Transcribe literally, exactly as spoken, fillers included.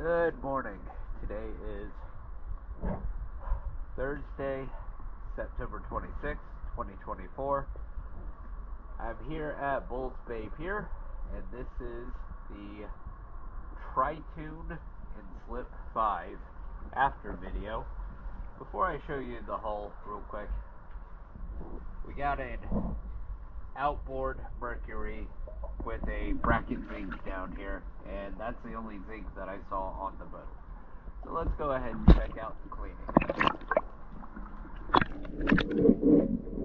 Good morning. Today is Thursday, September twenty-sixth, twenty twenty-four. I'm here at Bulls Bay Pier, and this is the Tritoon in Slip five after video. Before I show you the hull real quick, we got an outboard Mercury with a bracket zinc down here, and that's the only zinc that I saw on the boat. So let's go ahead and check out the cleaning.